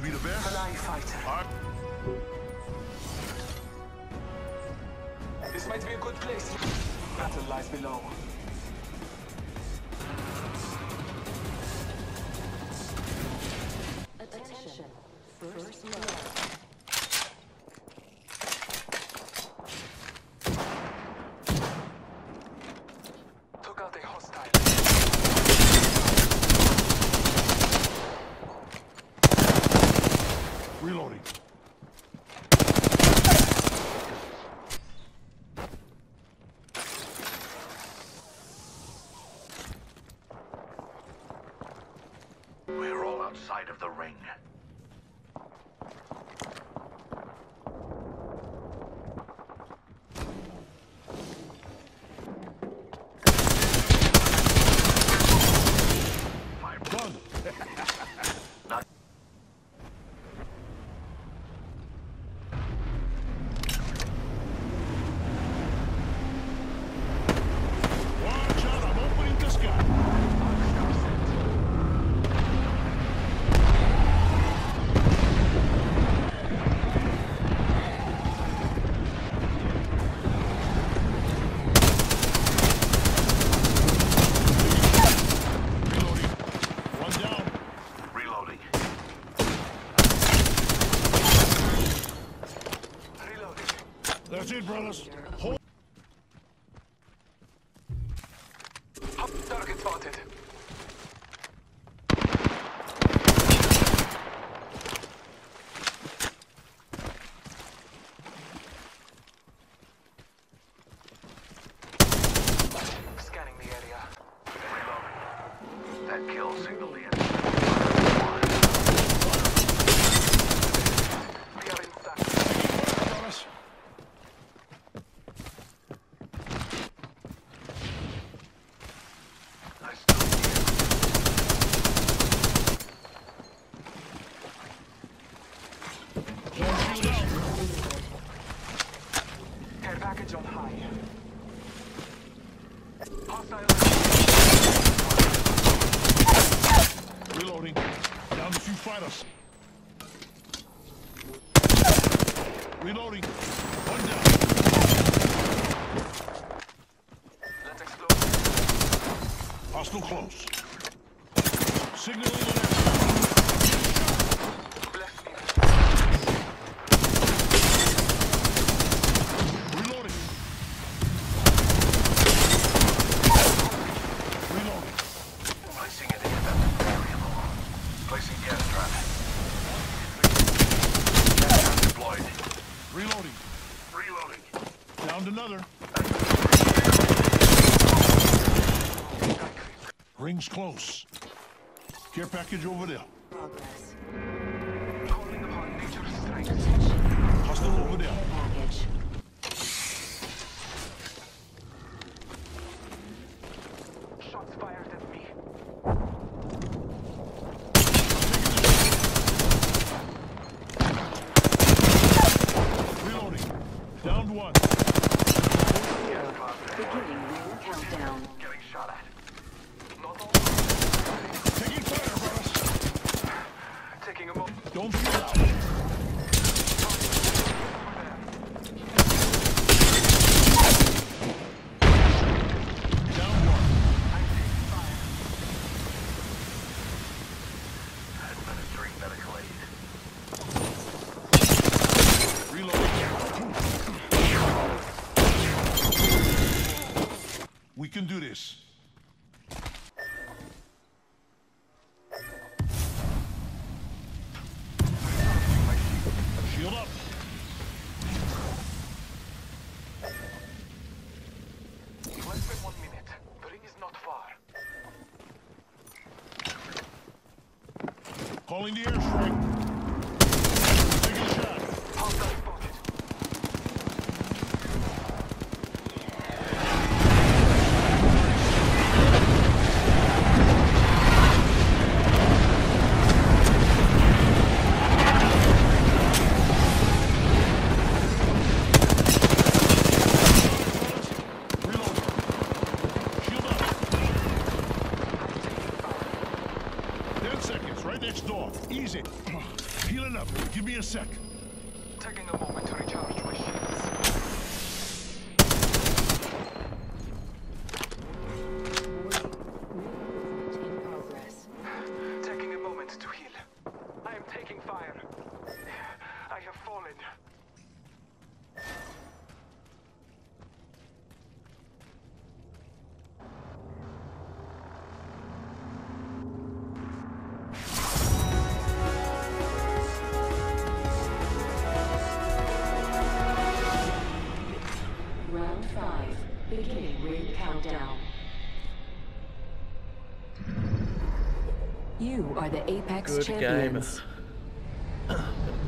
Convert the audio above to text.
be the best? Fly fighter. This might be a good place. Battle lies below. Attention. First blood. Took out a hostile. Reloading. We're all outside of the ring. Done. Watch out, I'm opening the sky. Reloading. One down. Reloading. Reloading. That's it, brothers. Hold. Target spotted. Scanning the area. Reloading. That kill signaled the enemy. We are inside. Brothers. I still see it. Care package on high. Hostile. Reloading. Down to 2 fighters. Reloading. One down. Let's explode. Hostile close. Signaling the next. Bless me. Reloading. Reloading. Placing an independent variable. Placing gas trap. Gas trap deployed. Reloading. Reloading. Downed another. Ring's close. Care package over there. Progress. Calling upon nature's strength. Hostile over there. Package. Shots fired at me. Reloading. Downed one. Beginning ring countdown. Getting shot at. Not all. Taking fire, brothers. Taking a moment. Don't feel out. Down one. Administering medical aid. Reloading. We can do this. Shield up. Less than 1 minute. The ring is not far. Calling the airstrike. Taking a shot. Hostile spotted. Right next door. Easy. Healing up. Give me a sec. Taking a moment to recharge my shields. In progress. Taking a moment to heal. I am taking fire. I have fallen. Round 5. Beginning ring countdown. You are the Apex Good game. champions.